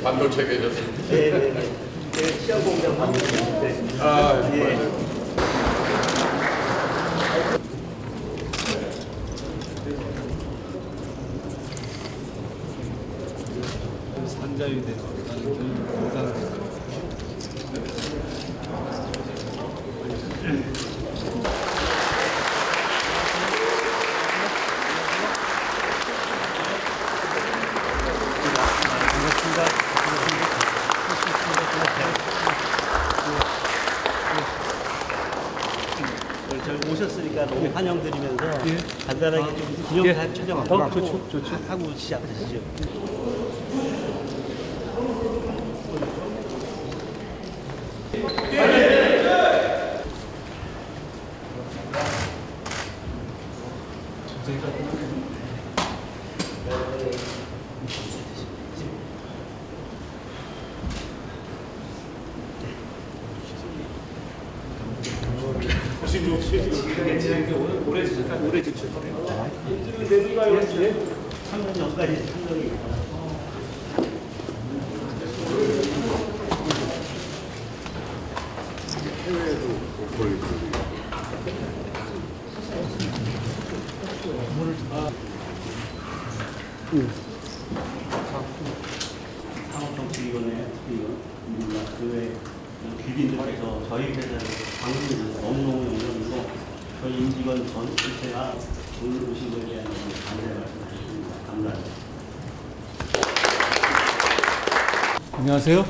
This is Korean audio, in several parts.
반도체 계셨어요? 네네네. 시험 공장 반도체. 아, 예. 산자유대 저희 오셨으니까 너무 환영드리면서 간단하게 좀 기념 촬영 한번 하고 시작하시죠. 오래 지쳤어요. 상금 전까지 상금이. 해외에도 보이고. 상업정치위원회 그외 귀빈들께서 저희 회사에 방문을 너무너무 영광이고 저희 임직원 전체가 오늘 오신 것에 대한 감사의 말씀드립니다. 감사합니다. 안녕하세요.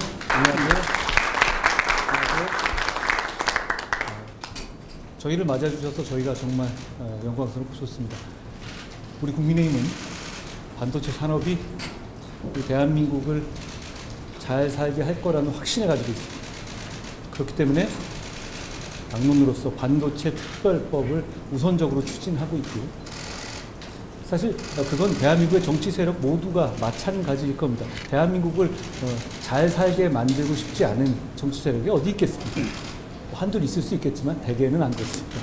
저희를 맞아주셔서 저희가 정말 영광스럽고 좋습니다. 우리 국민의힘은 반도체 산업이 우리 대한민국을 잘 살게 할 거라는 확신을 가지고 있습니다. 그렇기 때문에 당론으로서 반도체 특별법을 우선적으로 추진하고 있고요. 사실 그건 대한민국의 정치 세력 모두가 마찬가지일 겁니다. 대한민국을 잘 살게 만들고 싶지 않은 정치 세력이 어디 있겠습니까? 한둘 있을 수 있겠지만 대개는 안 그렇습니다.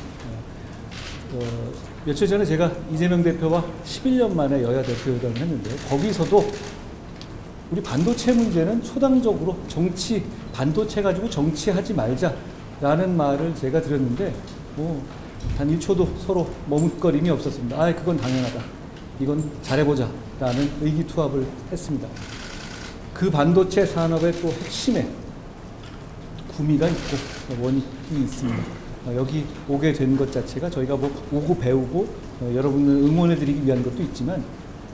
며칠 전에 제가 이재명 대표와 11년 만에 여야 대표회담을 했는데 거기서도 우리 반도체 문제는 초당적으로 반도체 가지고 정치하지 말자라는 말을 제가 드렸는데 단 1초도 서로 머뭇거림이 없었습니다. 그건 당연하다. 이건 잘해보자라는 의기투합을 했습니다. 그 반도체 산업의 또 핵심에 구미가 있고 원인이 있습니다. 여기 오게 된 것 자체가 저희가 오고 배우고 여러분을 응원해드리기 위한 것도 있지만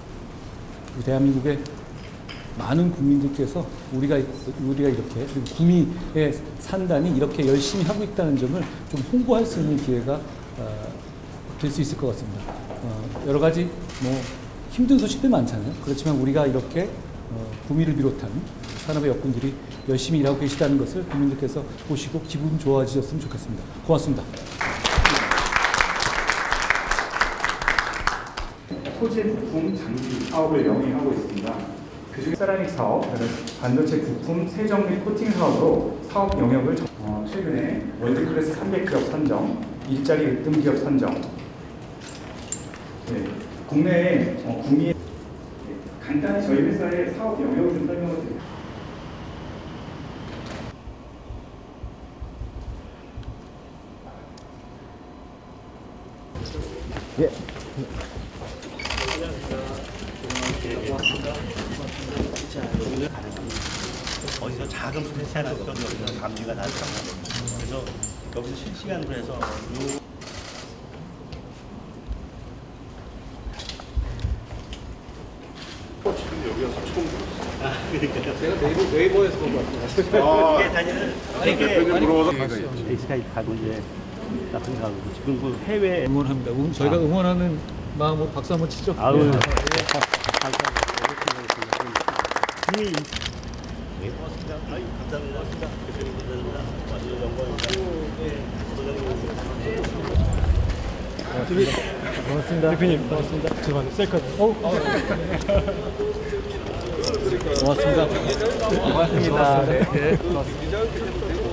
대한민국의 많은 국민들께서 우리가 이렇게 구미의 산단이 이렇게 열심히 하고 있다는 점을 좀 홍보할 수 있는 기회가 될 수 있을 것 같습니다. 여러 가지 힘든 소식들 많잖아요. 그렇지만 우리가 이렇게 구미를 비롯한 산업의 역군들이 열심히 일하고 계시다는 것을 국민들께서 보시고 기분 좋아지셨으면 좋겠습니다. 고맙습니다. 소재 부품 장비 사업을 영위하고 있습니다. 그중에 세라믹 사업, 반도체 부품 세정 및 코팅 사업으로 사업 영역을 최근에 월드클래스 300기업 선정, 일자리 으뜸 기업 선정, 국내에 구미 간단히 저희 회사의 사업 영역을 좀 설명을 드립니다. 어디서 작은 프레스나 어떤 여기서 감지가 나타나요. 그래서 여기서 실시간으로 해서 지금 여기 와서 처음 들었어요. 그러니까요. 제가 네이버에서 본 것 같아요. 이게 사실은 대표님 물어봐서 스카이프 가고 이제 나쁜 가고 지금 그 해외 응원합니다. 저희가 응원하는 마음으로 박수 한번 치죠. 감사합니다. 감사합니다. 대표님 감사합니다. 와주셔서 영광입니다. 고맙습니다. 대표님 고맙습니다. 죄송합니다. 셀카. 고맙습니다. 고맙습니다. 네. 고맙습니다.